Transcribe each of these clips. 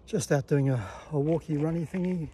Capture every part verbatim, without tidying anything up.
Just out doing a, a walkie runny thingy.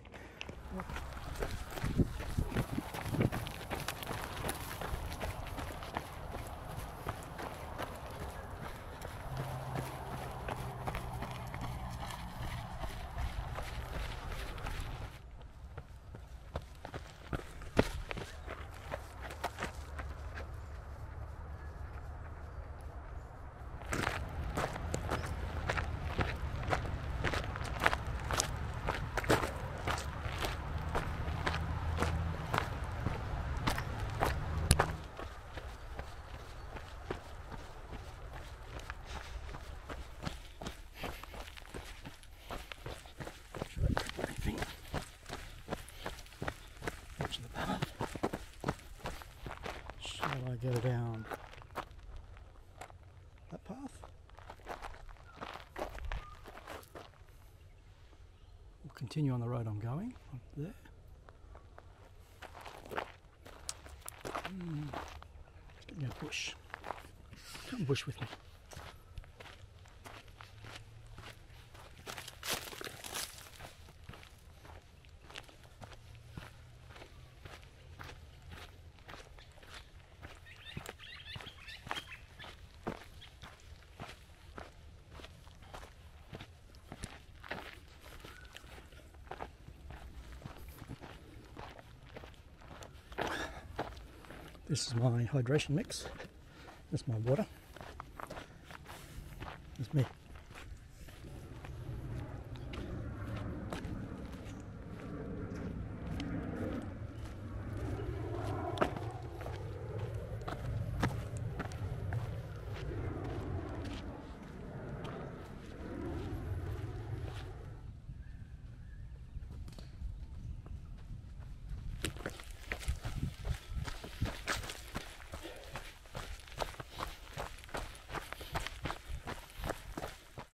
Shall I go down that path? We'll continue on the road I'm going, up there. Mm. Let's get me a bush. Come bush with me. This is my hydration mix. That's my water. That's me.